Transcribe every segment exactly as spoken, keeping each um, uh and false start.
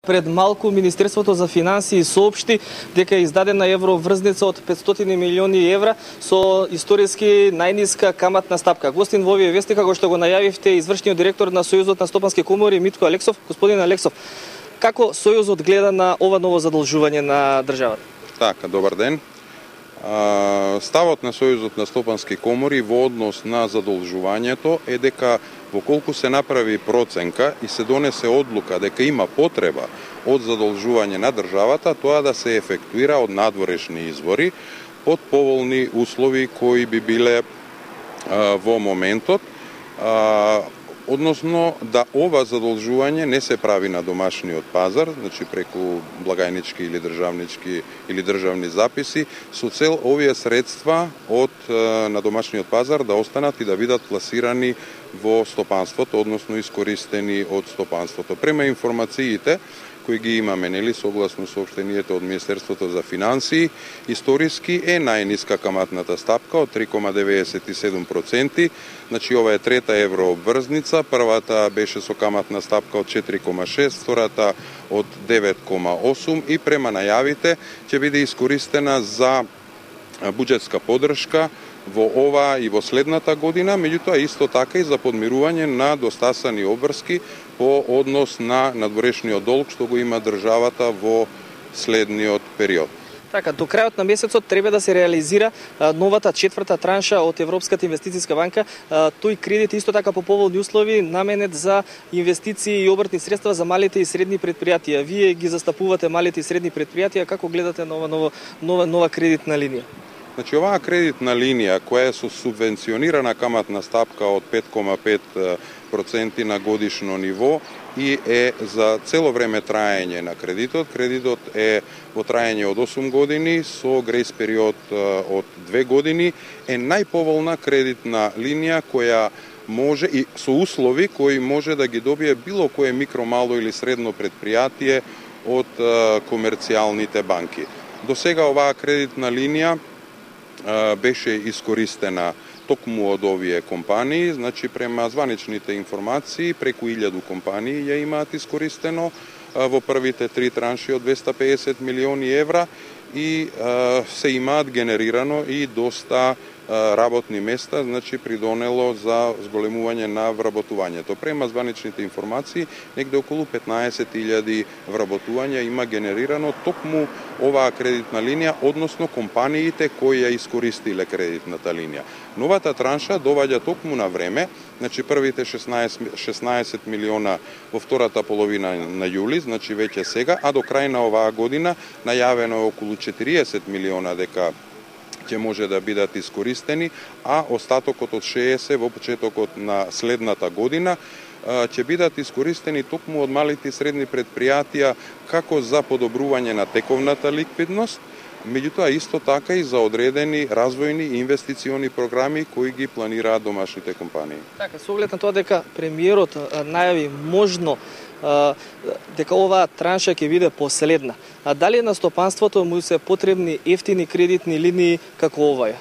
Пред малку Министерството за финансии соопшти дека е издадена евроврзница од петстотини милиони евра со историски најниска каматна стапка. Гостин во овие вести, како што го најавивте, извршниот директор на Сојузот на стопански комори Митко Алексов. Господин Алексов, како Сојузот гледа на ова ново задолжување на државата? Така, добар ден. Ставот на Сојузот на стопански комори во однос на задолжувањето е дека во колку се направи проценка и се донесе одлука дека има потреба од задолжување на државата, тоа да се ефектуира од надворешни извори под поволни услови кои би биле а, во моментот, а, односно да ова задолжување не се прави на домашниот пазар, значи преку благајнички или државнички или државни записи, со цел овие средства од на домашниот пазар да останат и да бидат пласирани во стопанството, односно искористени од стопанството. Према информациите кои ги имаме, нели, согласно соопштението од Министерството за финансии, историски е најниска каматната стапка од три кома деветдесет и седум проценти. Значи ова е трета еврообврзница, првата беше со каматна стапка од четири кома шест, втората од девет кома осум и према најавите ќе биде искористена за буџетска поддршка во ова и во следната година, меѓутоа исто така и за подмирување на достасани обврски по однос на надворешниот долг што го има државата во следниот период. Така, до крајот на месецот треба да се реализира а, новата четврта транша од Европската инвестициска банка. А, тој кредит исто така по поволни услови наменет за инвестиции и обртни средства за малите и средни предпријатија. Вие ги застапувате малите и средни предпријатија, како гледате на ова нова, нова, нова кредитна линија? Значи, оваа кредитна линија, која е со субвенционирана каматна стапка од пет кома пет проценти на годишно ниво и е за цело време траење на кредитот. Кредитот е во траење од осум години со грејс период од две години. Е најповолна кредитна линија која може и со услови кои може да ги добие било кое микро, мало или средно предпријатие од комерцијалните банки. До сега оваа кредитна линија беше искористена токму од овие компании, значи према званичните информации преку илјаду компании ја имаат искористено во првите три транши од двесте и педесет милиони евра и се имаат генерирано и доста работни места, значи придонело за зголемување на вработувањето. Према званичните информации, негде околу петнаесет илјади вработувања има генерирано токму оваа кредитна линија, односно компаниите кои ја искористиле кредитната линија. Новата транша доваѓа токму на време, значи првите шеснаесет милиона во втората половина на јули, значи веќе сега, а до крај на оваа година најавено е околу четириесет милиона дека ќе може да бидат искористени, а остатокот од шеесет во почетокот на следната година ќе бидат искористени токму од малите и средни предпријатија како за подобрување на тековната ликвидност, меѓутоа исто така и за одредени развојни и инвестициони програми кои ги планираат домашните компании. Така, со оглед на тоа дека премиерот најави можно дека оваа транша ќе биде последна. А дали на стопанството му се потребни ефтини кредитни линии како оваа?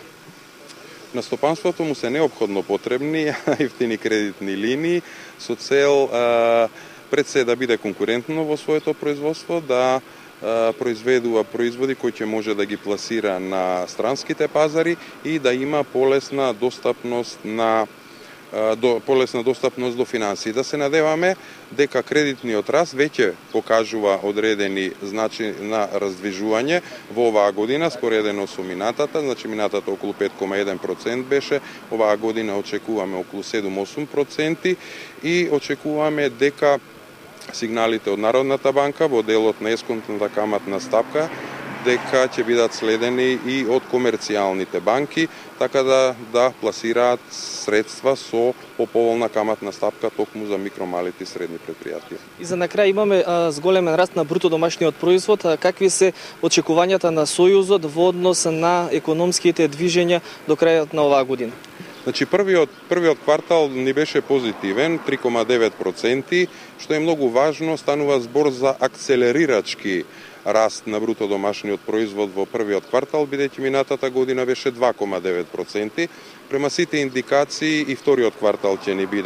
На стопанството му се неопходно потребни ефтини кредитни линии со цел а, пред се да биде конкурентно во своето производство, да а, произведува производи кои ќе може да ги пласира на странските пазари и да има полесна достапност на до полесна достапност до финансии. Да се надеваме дека кредитниот раст веќе покажува одредени значи на раздвижување во оваа година споредено со минатата, значи минатата околу пет кома еден процент беше, оваа година очекуваме околу седум до осум проценти и очекуваме дека сигналите од Народната банка во делот на есконтната каматна стапка дека ќе бидат следени и од комерцијалните банки, така да да пласираат средства со поповолна каматна стапка токму за микро, малите и средни предпријатија. И за на крај имаме а, зголемен раст на бруто домашниот производ. А, какви се очекувањата на Сојузот во однос на економските движења до крајот на оваа година? Значи првиот првиот квартал ни беше позитивен, три кома девет проценти, што е многу важно, станува збор за акцелерирачки раст на бруто домашниот производ во првиот квартал, бидејќи минатата година беше два кома девет проценти. Према сите индикации и вториот квартал ќе ни биде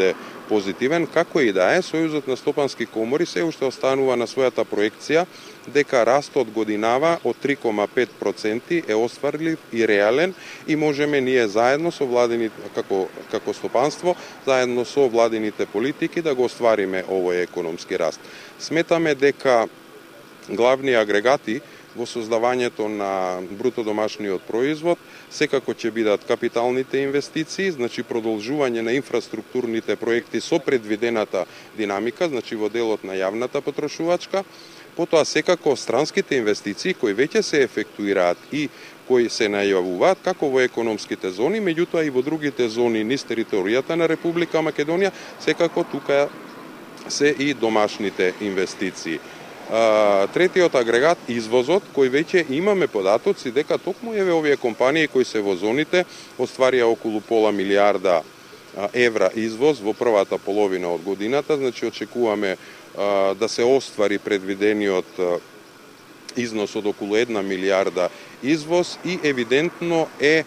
позитивен, како и да е, Сојузот на стопански комори се уште останува на својата проекција дека растот годинава од три кома пет проценти е остварлив и реален и можеме ние заедно со владините, како, како стопанство, заедно со владините политики да го оствариме овој економски раст. Сметаме дека главни агрегати во создавањето на бруто домашниот производ секако ќе бидат капиталните инвестиции, значи продолжување на инфраструктурните проекти со предвидената динамика, значи во делот на јавната потрошувачка, потоа секако странските инвестиции кои веќе се ефектуираат и кои се најавуваат како во економските зони, меѓутоа и во другите зони низ територијата на Република Македонија, секако тука се и домашните инвестиции. Третиот агрегат, извозот, кој веќе имаме податоци дека токму еве овие компании кои се во зоните остварија околу пола милиарда евра извоз во првата половина од годината, значи очекуваме да се оствари предвидениот износ од околу една милиарда извоз и евидентно е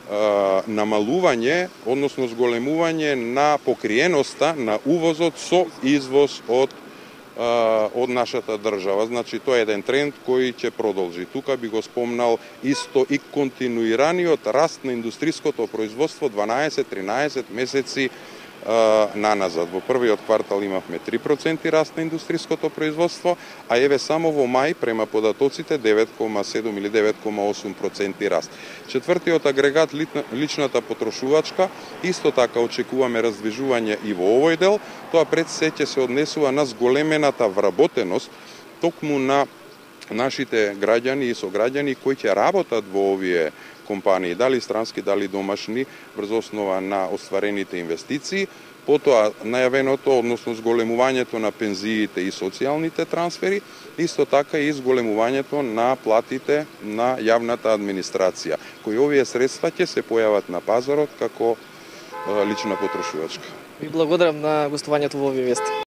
намалување, односно зголемување на покриеноста на увозот со извоз од од нашата држава. Значи, тоа е еден тренд кој ќе продолжи. Тука би го спомнал исто и континуираниот раст на индустриското производство дванаесет-тринаесет месеци наназад. Во првиот квартал имавме три проценти раст на индустриското производство, а еве само во мај према податоците девет кома седум или девет кома осум проценти раст. Четвртиот агрегат, личната потрошувачка, исто така очекуваме раздвижување и во овој дел. Тоа пред се ќе се однесува на зголемената вработеност токму на нашите граѓани и сограѓани кои ќе работат во овие компании, дали странски, дали домашни, врз основа на остварените инвестиции, потоа најавеното, односно зголемувањето на пензиите и социјалните трансфери, исто така и зголемувањето на платите на јавната администрација, кои овие средства ќе се појават на пазарот како лична потрошувачка. Ви благодарам на гостувањето во овие вести.